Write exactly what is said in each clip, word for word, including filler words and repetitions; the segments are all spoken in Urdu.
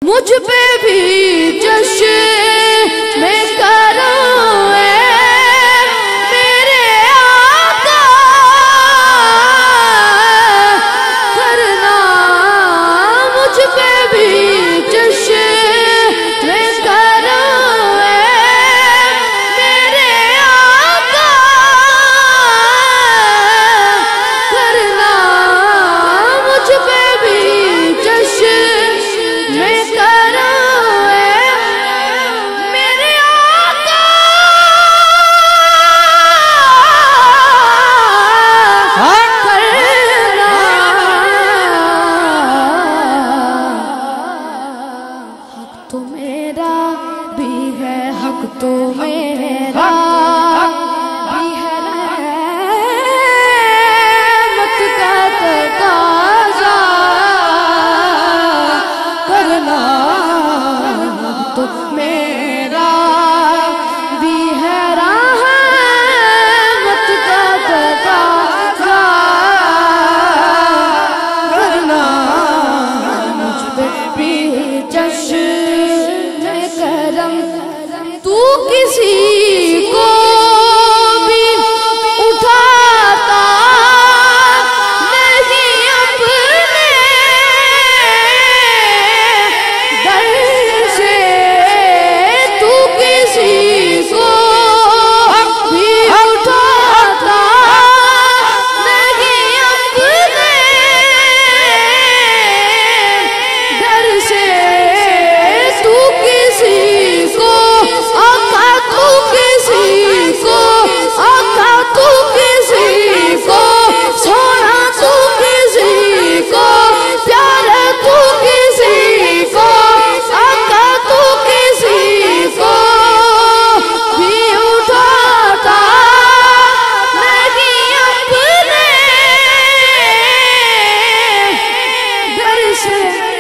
مجھ پہ بھی جشن میں کرم ہے میرے آقا کرنا مجھ پہ بھی جشن میں کرم ہے میرے آقا کرنا مجھ پہ بھی جشن میں کرم ہے میرے آقا کرنا حق تو میرا بھی ہے حق تو میرا بھی ہے رحمت کا تقاضا کرنا حق تو میرا بھی ہے رحمت کا تقاضا کرنا مجھ پہ بھی جشن کرم تو کسی کو بھی اٹھاتا نہیں اپنے در سے تو کسی کو بھی اٹھاتا نہیں اپنے در سے تو کسی کو آقا تو کسی کو آقا تو کسی کو سونا تو کسی کو پیارا تو کسی کو آقا تو کسی کو بھی اٹھاتا نہیں اپنے در سے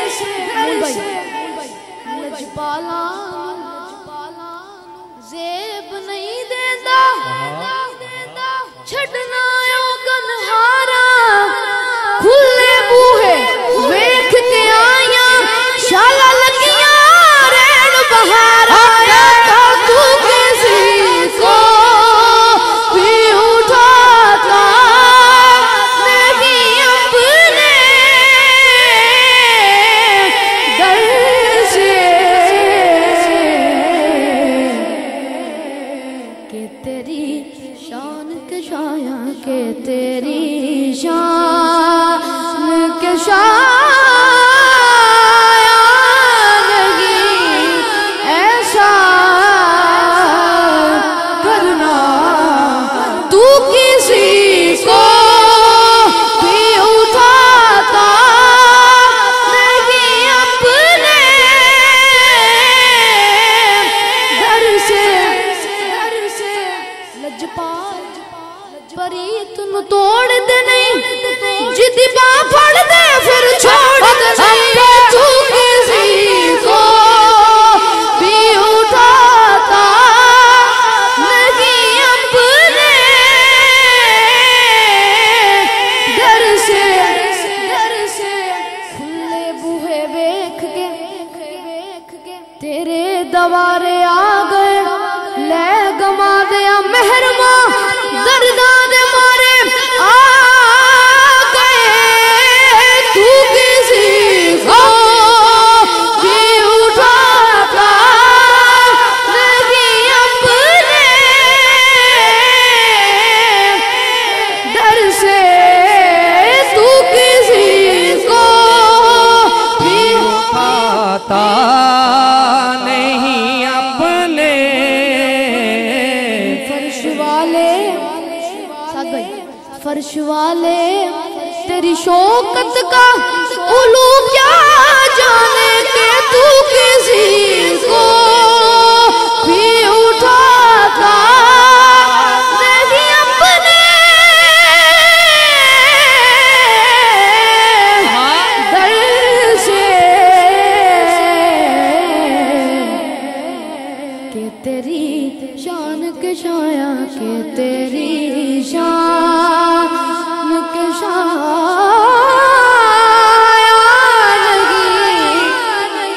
لجپالا زیب نہیں دیندہ چھڑنا یوں کنہارا کھلے بوہے ویکھ کے آیاں شالا لگیاں رین بہارا آقا تو کسی کو بھی اٹھاتا نہیں اپنے در سے کہ تیری شان کے شایاں کہ تیری شان کے شایاں نہیں ایسا کرنا تو کسی کو بھی اٹھاتا نہیں اپنے گھر سے لجپال پریت نو توڑ دے نہیں جدی باں پھڑ دے پھر چھوڑ دے نہیں تو کسی کو بھی اٹھاتا نہیں اپنے گھر سے کھلے بوہے ویکھ کے تیرے دوارے آ گئے لے گما دیا محرماں درداں دے مارے آ گئے تو کسی کو بھی اٹھاتا نہیں اپنے در سے تو کسی کو بھی اٹھاتا نہیں اپنے فرش والے ساتھ بھائی فرش والے تیری شوکت کا علو کیا جانے کہ تو کسی کو بھی اٹھاتا نہیں اپنے در سے کہ تیری شان کے شایاں کہ تیری شان کے شایاں نہیں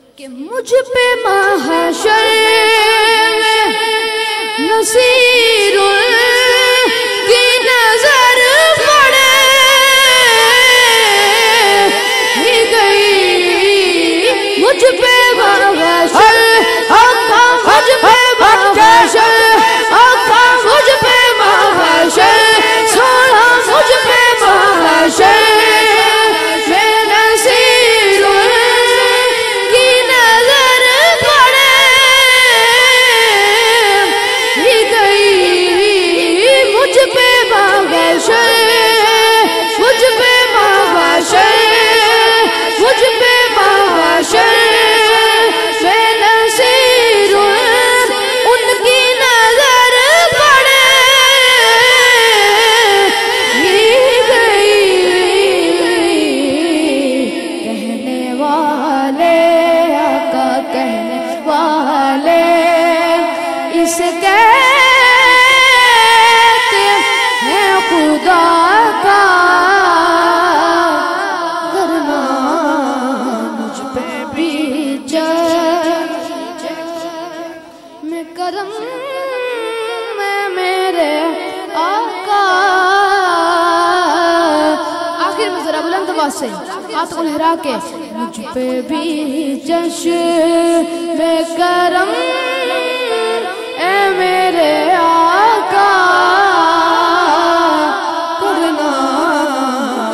کہ مجھ پہ محشر میں نصیر کی نظر پڑے ہی گئی مجھ پہ محشر آقا مجھ پہ محشر آقا مجھ پہ محشر سونا مجھ پہ محشر کرم میں میرے آقا آخر میں ذرا بلند آواز سے ہاتھ کو لہرا کے مجھ پہ بھی جشن میں کرم